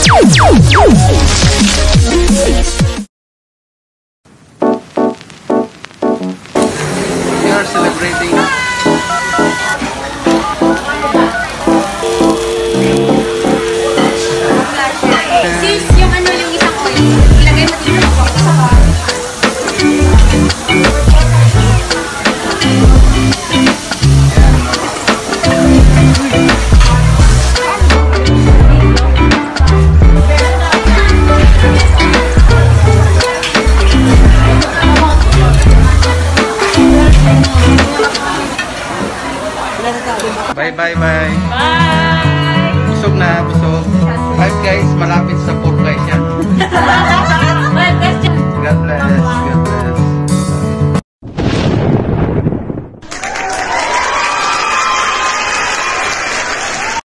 are celebrating. Sis, yung ano yung isang oil, ilagay mo dito sa Bye. Busog na, busog. Guys, malapit sa